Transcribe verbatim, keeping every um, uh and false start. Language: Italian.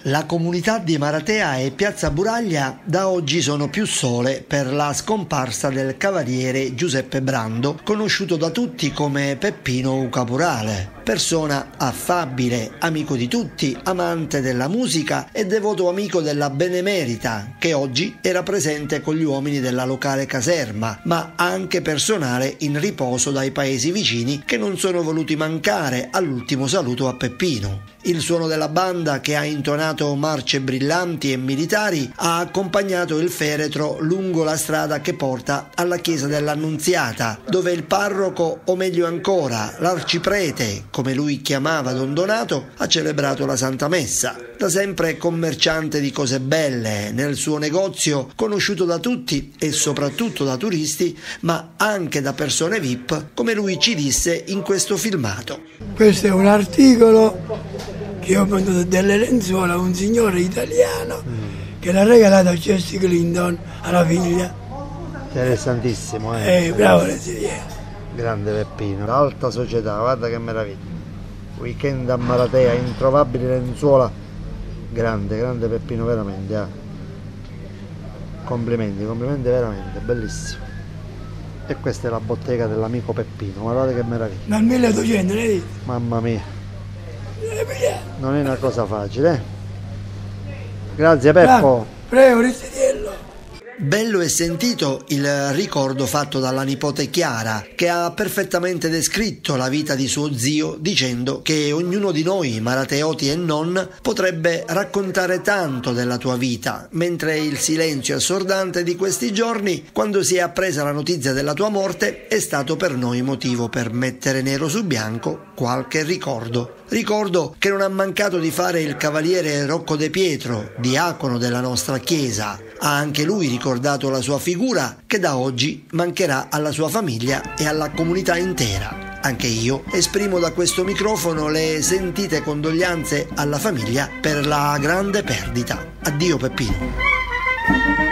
La comunità di Maratea e Piazza Buraglia da oggi sono più sole per la scomparsa del cavaliere Giuseppe Brando, conosciuto da tutti come Peppino Ucaporale. Persona affabile, amico di tutti, amante della musica e devoto amico della Benemerita, che oggi era presente con gli uomini della locale caserma, ma anche personale in riposo dai paesi vicini che non sono voluti mancare all'ultimo saluto a Peppino. Il suono della banda, che ha intonato marce brillanti e militari, ha accompagnato il feretro lungo la strada che porta alla chiesa dell'Annunziata, dove il parroco, o meglio ancora l'arciprete, come lui chiamava Don Donato, ha celebrato la Santa Messa. Da sempre commerciante di cose belle, nel suo negozio, conosciuto da tutti e soprattutto da turisti, ma anche da persone V I P, come lui ci disse in questo filmato. Questo è un articolo che ho mandato delle lenzuola a un signore italiano mm. che l'ha regalato a Chelsea Clinton, alla figlia. Interessantissimo, eh? Eh, bravo Residiere. Grande Peppino, alta società, guarda che meraviglia. Weekend a Maratea, introvabili lenzuola. Grande, grande Peppino, veramente. Eh. Complimenti, complimenti veramente, bellissimo. E questa è la bottega dell'amico Peppino, guardate che meraviglia. Dal milleottocento, ne dite? Mamma mia. Non è una cosa facile, eh? Grazie Peppo. Prego, Residiello. Bello e sentito il ricordo fatto dalla nipote Chiara, che ha perfettamente descritto la vita di suo zio, dicendo che ognuno di noi, marateoti e non, potrebbe raccontare tanto della tua vita, mentre il silenzio assordante di questi giorni, quando si è appresa la notizia della tua morte, è stato per noi motivo per mettere nero su bianco qualche ricordo. Ricordo che non ha mancato di fare il cavaliere Rocco De Pietro, diacono della nostra chiesa. Ha anche lui ricordato la sua figura, che da oggi mancherà alla sua famiglia e alla comunità intera. Anche io esprimo da questo microfono le sentite condoglianze alla famiglia per la grande perdita. Addio Peppino.